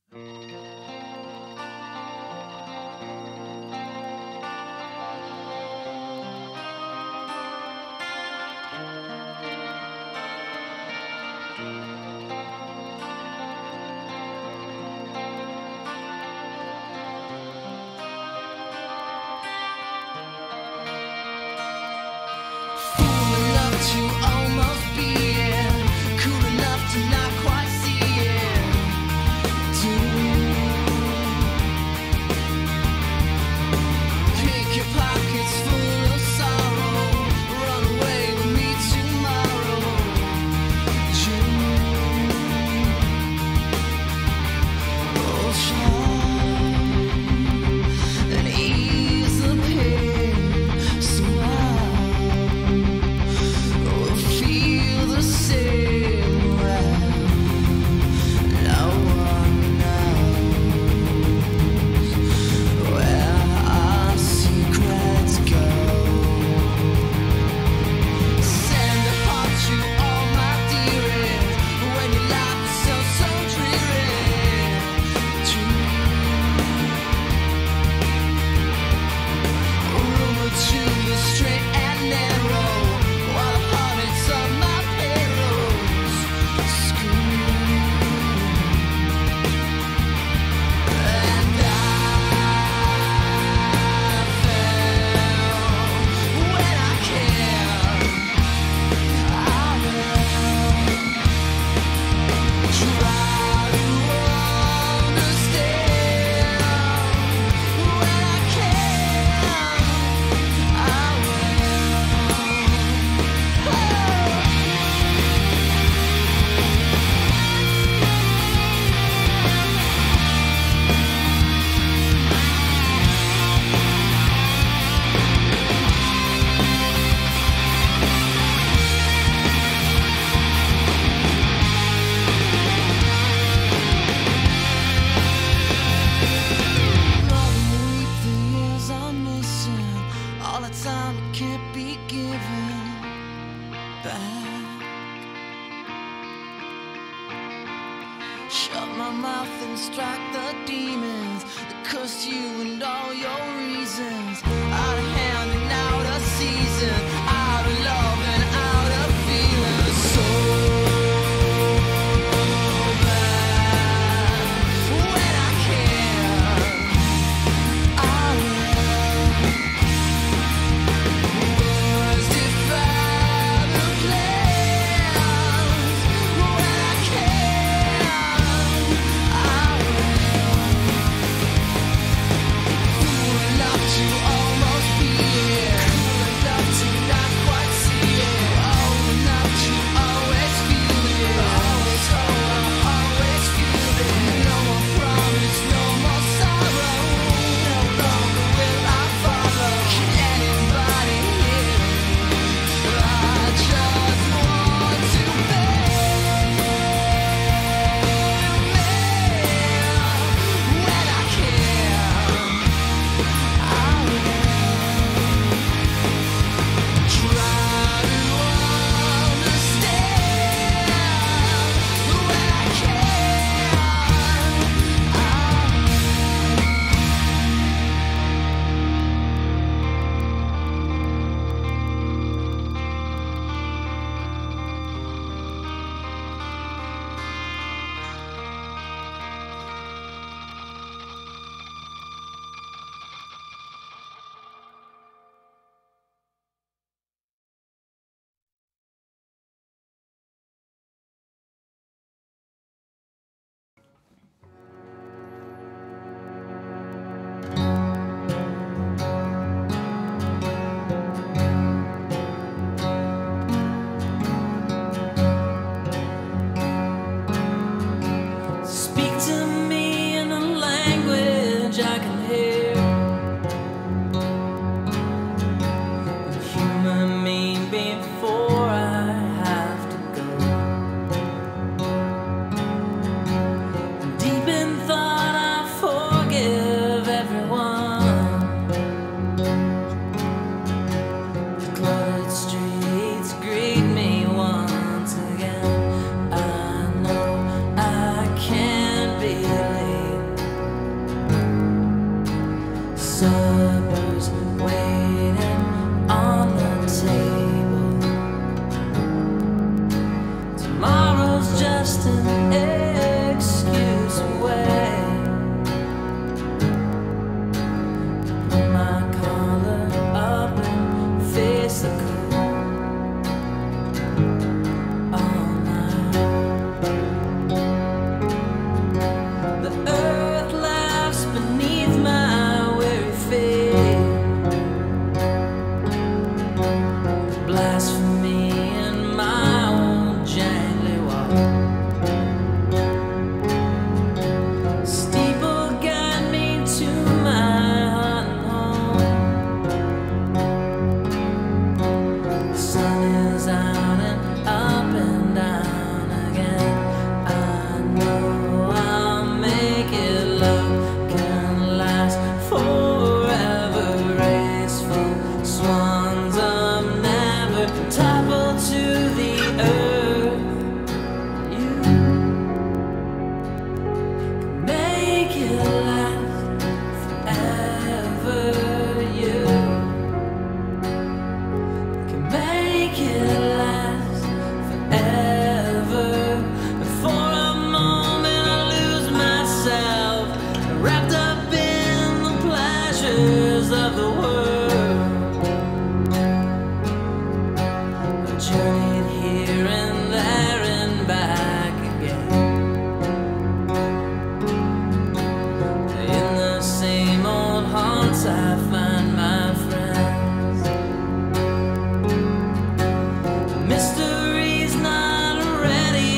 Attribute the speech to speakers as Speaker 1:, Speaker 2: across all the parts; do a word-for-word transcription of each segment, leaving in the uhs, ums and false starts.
Speaker 1: To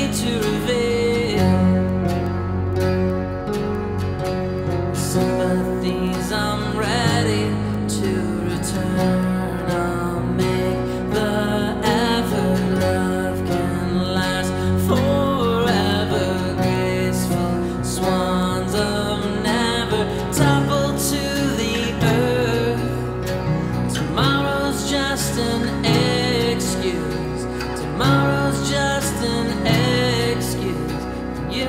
Speaker 1: need to reveal sympathies. I'm ready to return. I'll make the effort. Love can last forever. Graceful swans of never topple to the earth. Tomorrow's just an excuse. Tomorrow's just an excuse. You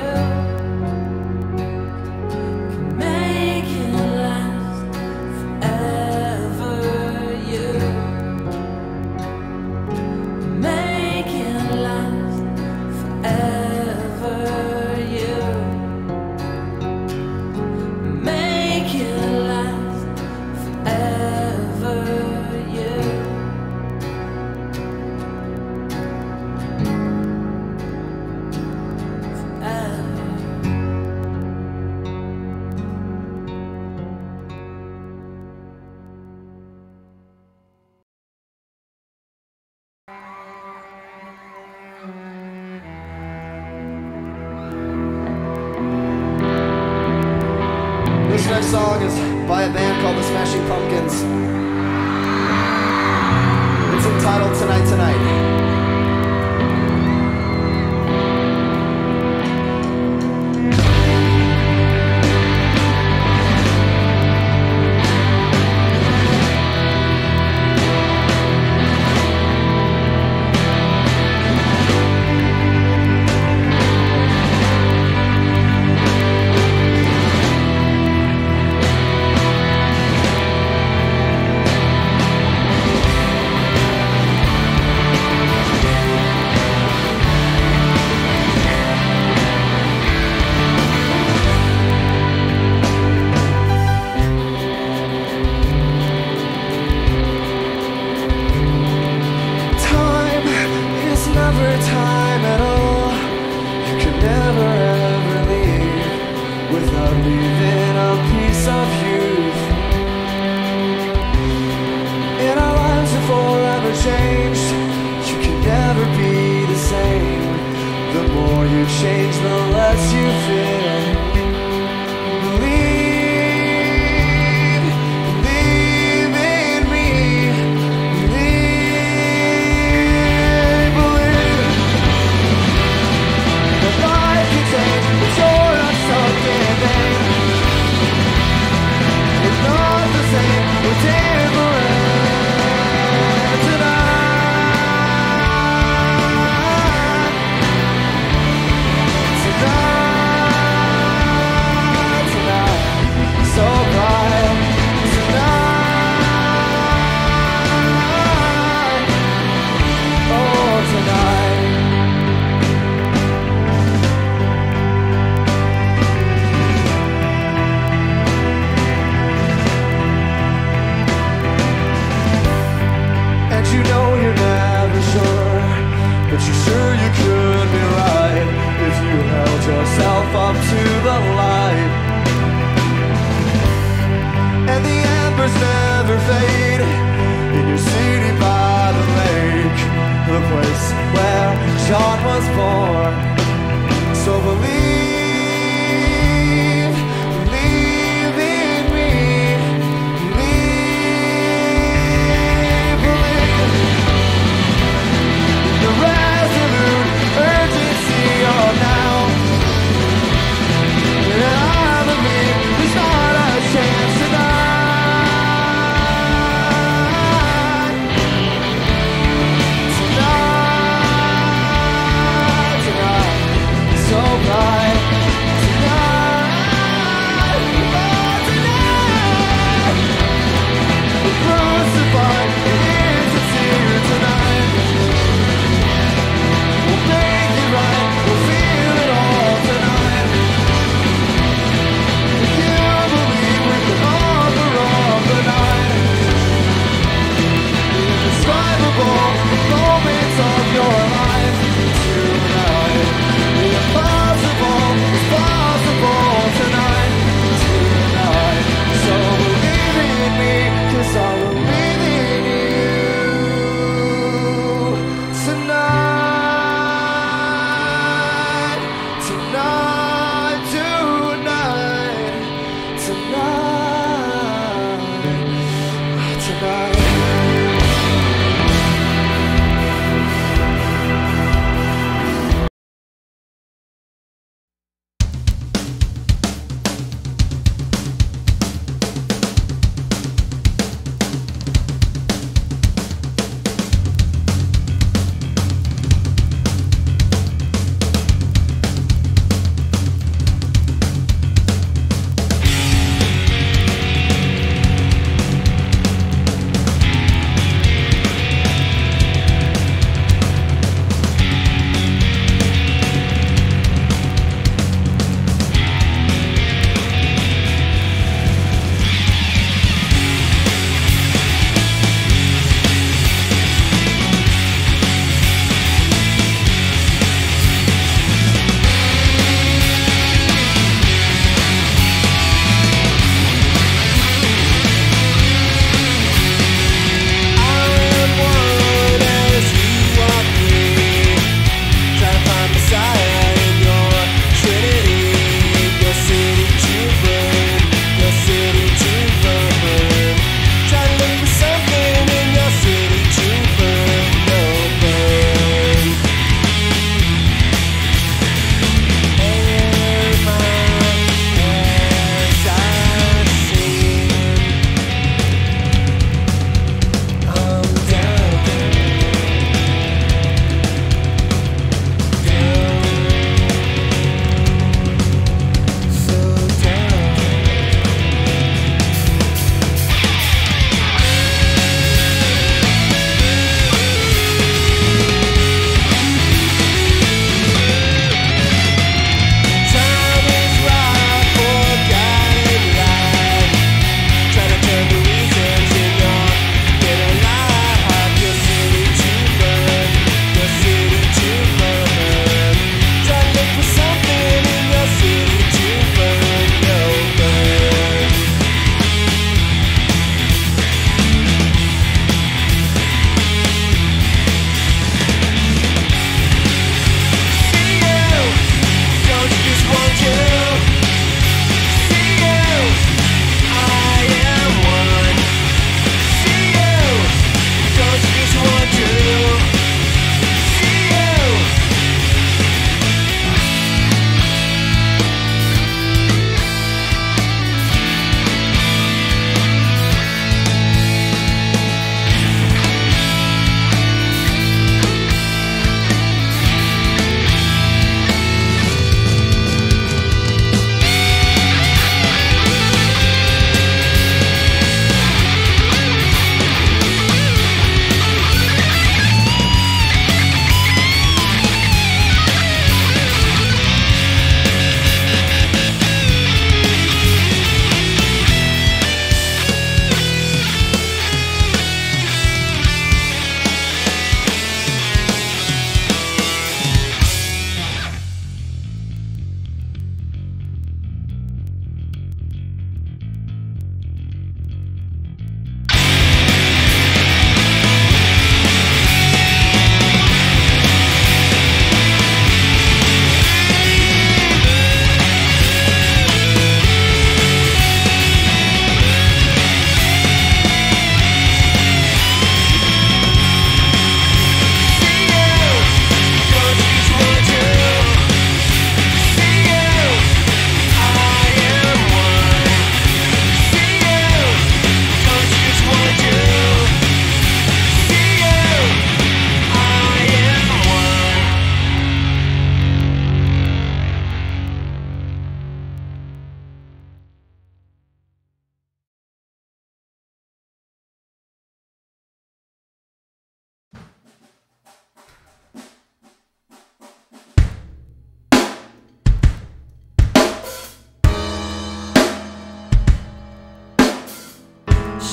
Speaker 1: can make it last forever. You make it last forever. You make it last forever. You
Speaker 2: This next song is by a band called the Smashing Pumpkins. It's entitled Tonight Tonight. Time is never time at all. You can never ever leave without leaving a piece of youth. And our lives are forever changed. You can never be the same. The more you change, the less you feel. Believe, believe in me. Believe, believe that life can change, but you're not stuck in vain. It's not the same, we're different tonight. Tonight, tonight, so bright. Tonight, oh tonight. And you know you're never sure, but you're sure you could be right if you held yourself up to the light. And the embers never fade in your city by the lake, the place where John was born. So believe, believe in me. Believe, believe the resolute urgency of now. And I believe there's not a chance tonight. Tonight, tonight, so bright.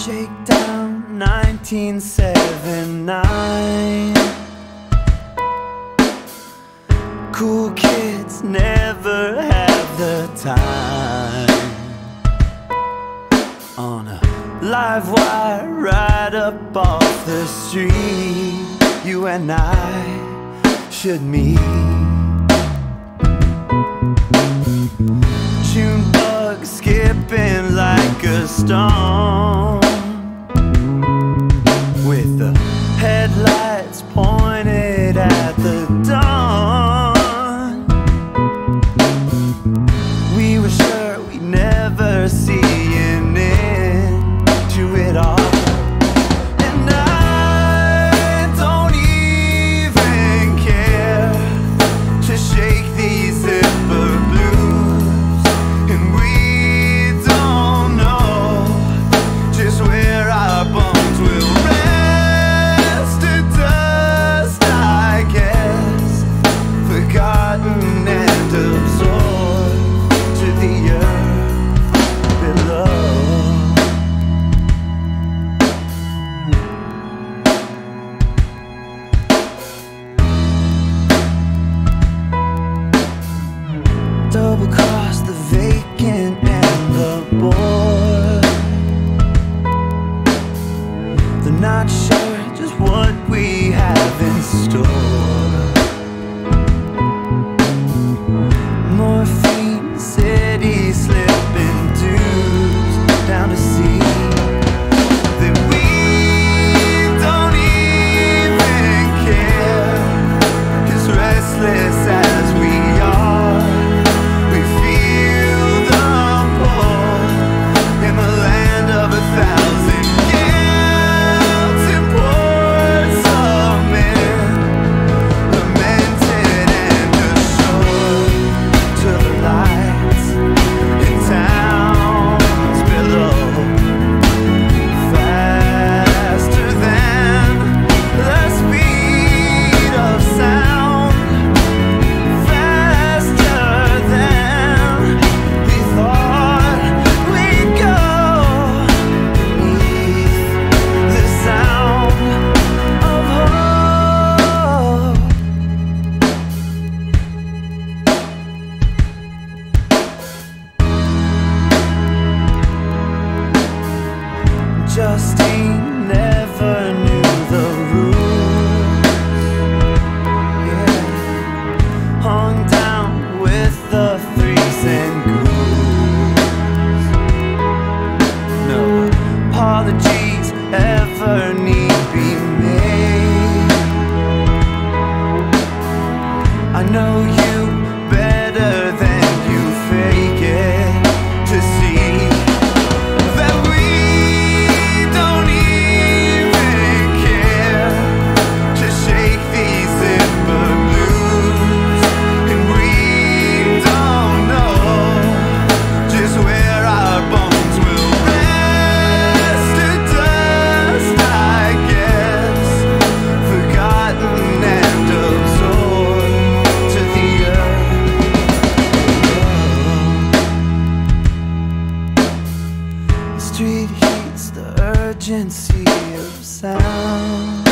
Speaker 2: Shakedown nineteen seventy-nine. Cool kids never have the time. On a live wire right up off the street, you and I should meet. June bug skipping like a stone, with the headlights pointed at the dawn. We were sure we'd never see an end to it all. And I don't even care to shake these zipper blues. And we don't know just where our bones will rest to dust, I guess, forgotten and absorbed to the earth below. Double cross the vacant and the bored. They're not sure just what we have in store. Morphine city slipping dues down to see that we don't even care. 'Cause restless as we are, we feel the pull in the land of a thousand guilds and ports of men, lamented and assured to the lights in towns below. Faster than the speed of sound, faster than we thought we'd go, beneath the sound of hope. Justine never knew the rules. Yeah. Hung down with the threes and ghouls. No apologies ever need be made. I know you better than you fake it to see that we don't even care to shake these zipper blues. And we don't know just where our bones will rest to dust, I guess, forgotten and absorbed to the earth. The street heats the urgency of sound.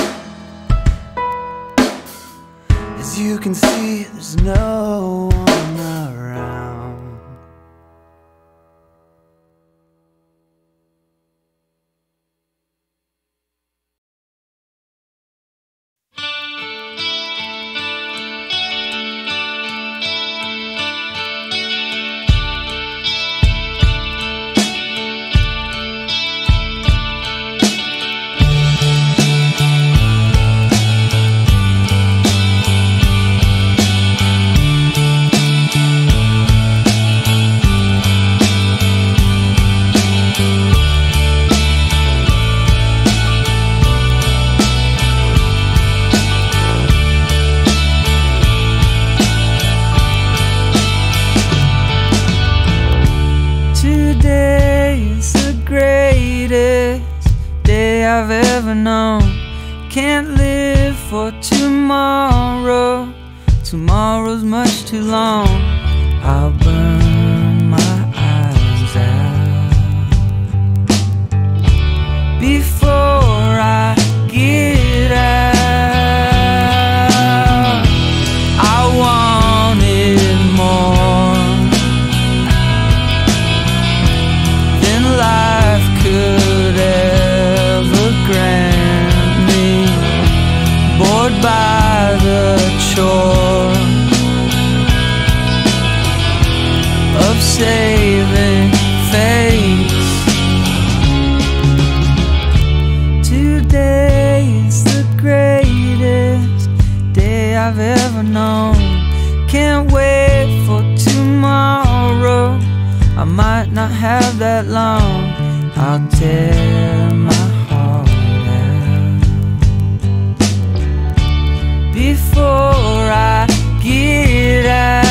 Speaker 2: As you can see, there's no one around. Today is the greatest day I've ever known. Can't live for tomorrow. Tomorrow's much too long. I'll burn my eyes out.
Speaker 1: saving face. Today is the greatest day I've ever known. Can't wait for tomorrow. I might not have that long. I'll tear my heart out before I get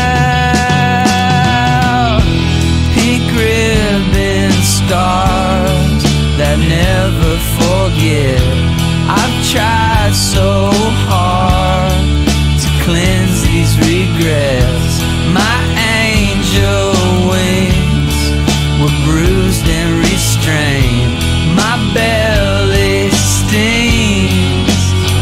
Speaker 1: out. Pink ribbon stars that never forget. I've tried so hard to cleanse these regrets. My angel wings were bruised and restrained. My belly stings.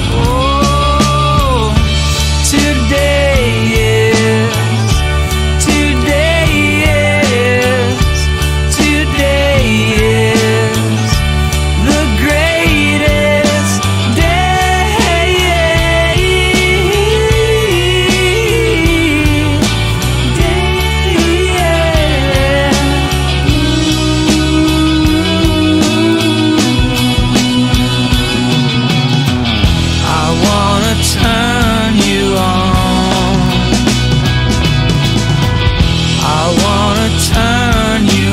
Speaker 1: Oh, today is, today is, today is the greatest day. I wanna turn you on. I wanna turn you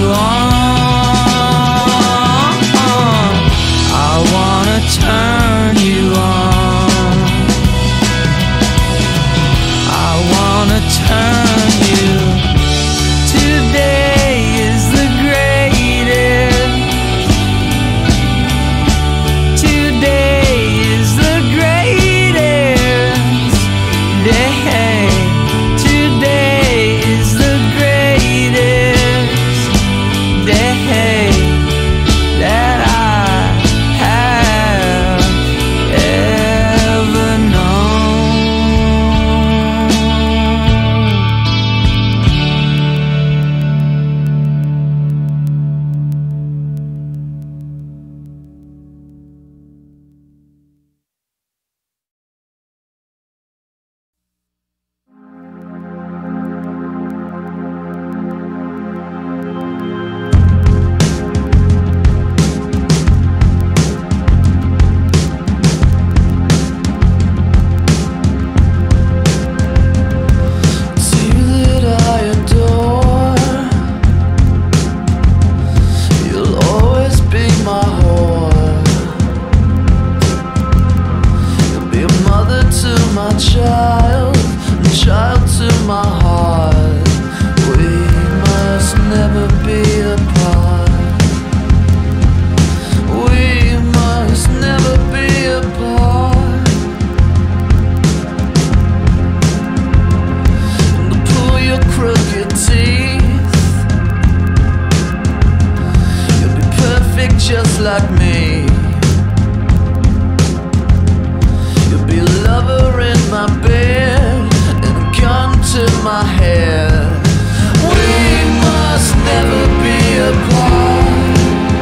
Speaker 1: on. I wanna turn you on. I wanna turn you. Today is the greatest. Today is the greatest day. Today is the greatest day that I have ever known. It's you that I adore. You'll always be my whore. You'll be a mother to my child, and child to my heart. We must never be apart. We must never be apart. And to pull your crooked teeth, you'll be perfect just like me. You'll be a lover in my bed and a gun to my head. We must never be apart.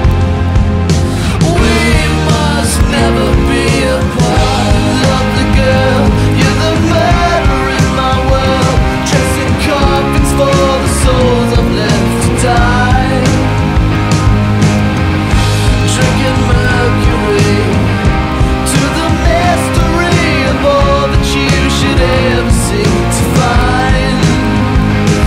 Speaker 1: We must never be apart. Lovely girl, you're the murder in my world. Dressing coffins for the souls I've left to die. Drinking mercury to the mystery of all that you should ever seek to find.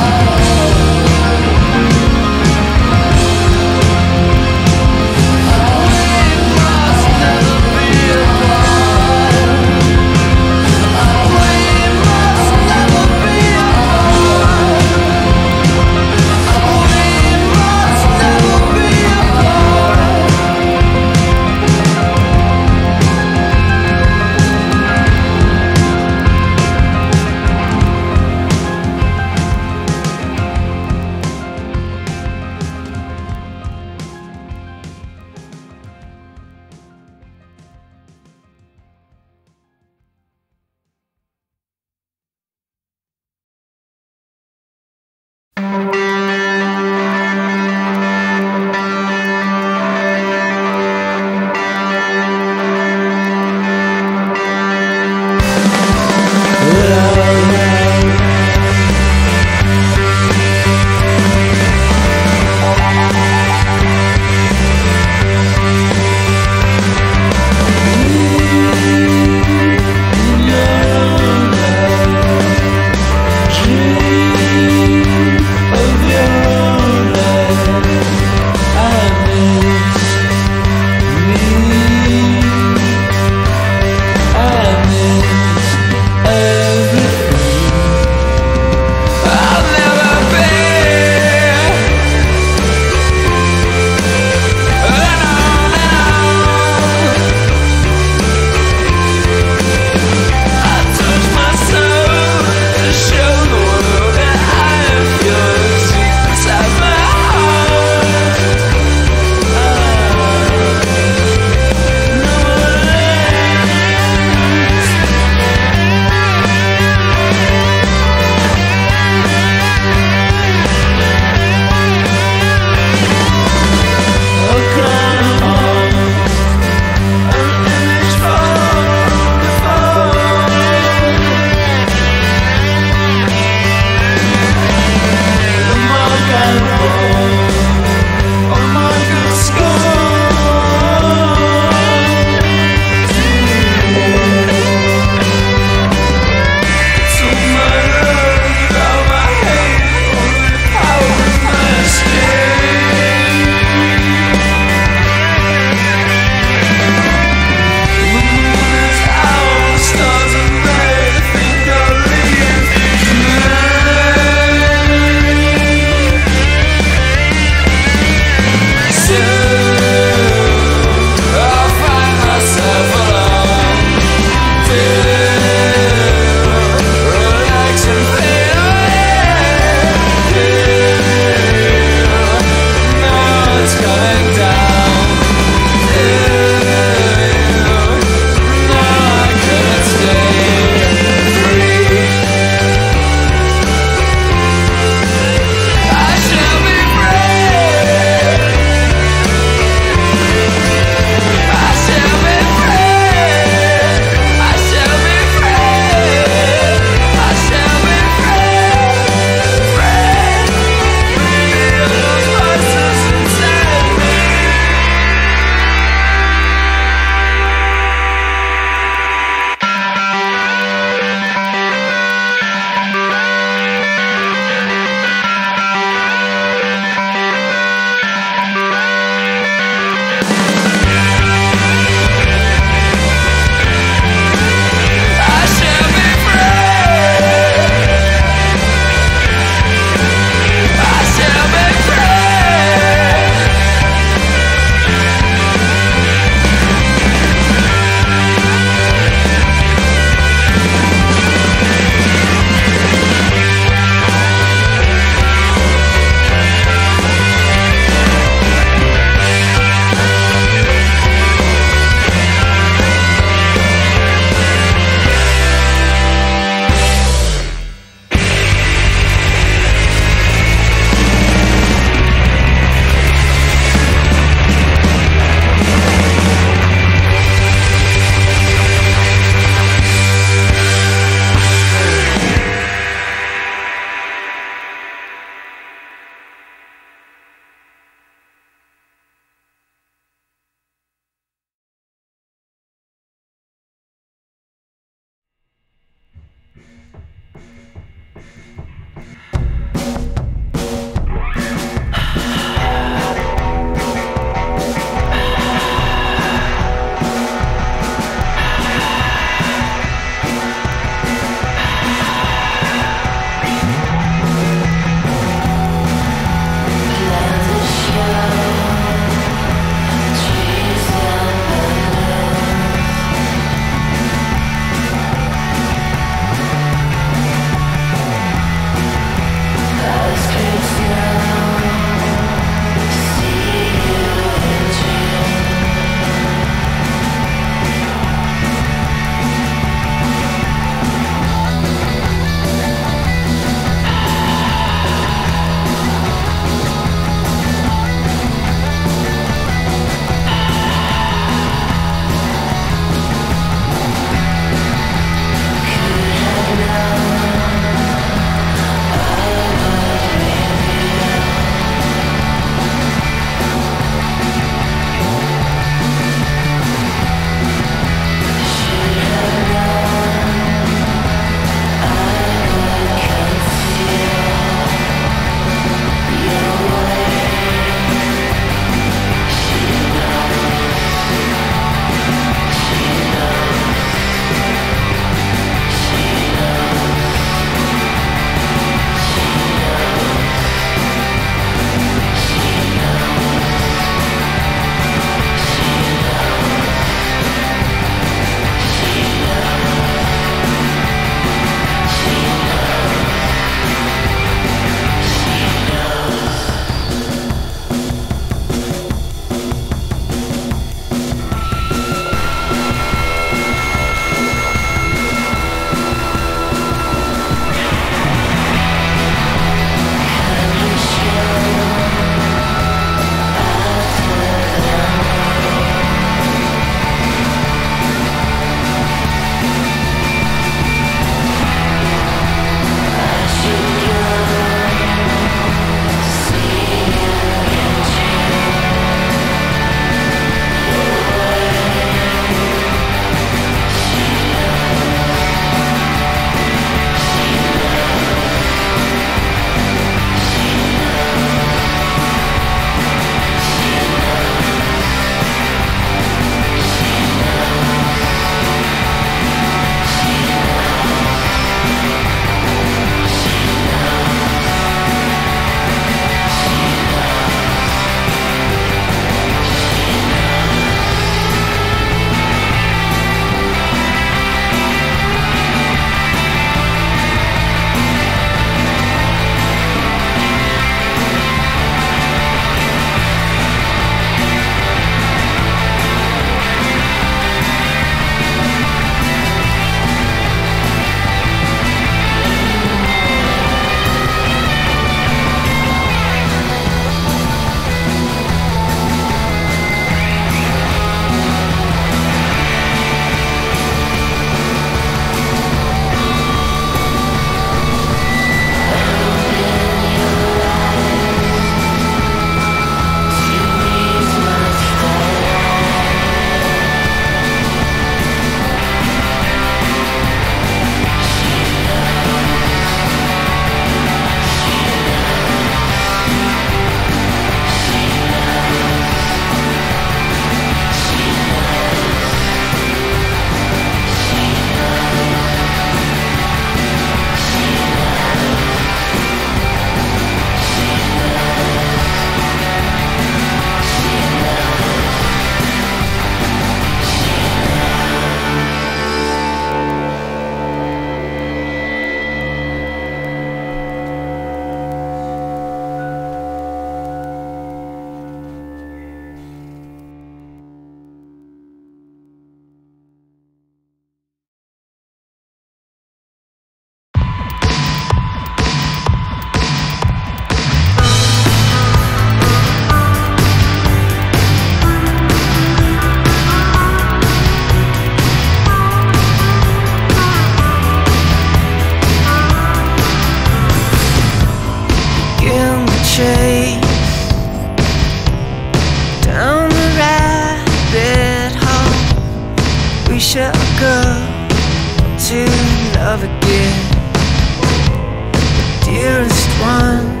Speaker 1: sugar to love again. Dearest one,